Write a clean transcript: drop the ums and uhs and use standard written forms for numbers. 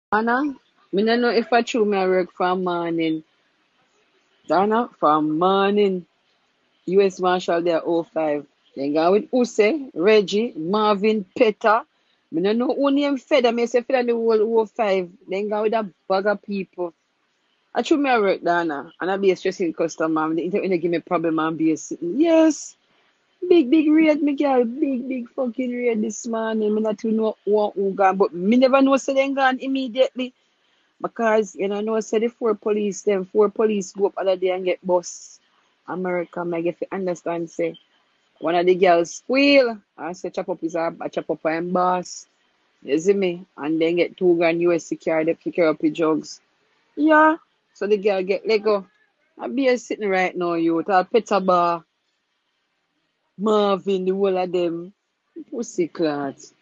Anna, me no know if I true me I work from morning. Donna, from morning. US Marshal there 05. Then go with Use, Reggie, Marvin, Peter. Me no know who name Feda. Me say Feda the whole 05. Then go with a bag of people. I true me I work Donna. And I be a stressing customer. The internet give me problem and be a sitting. Yes. Big raid, me girl. Big fucking raid this morning. Me not to know who gone. But me never know say them gone immediately. Because know say the four police go up other day and get bus. America, I get to understand say one of the girls squeal and say chop up is a chop up and boss. You see me? And then get 2 grand US security pick her up the drugs. Yeah. So the girl get let go. I be a sitting right now, you tell Peter Bar, Marvin, the whole of them. Pussy clots.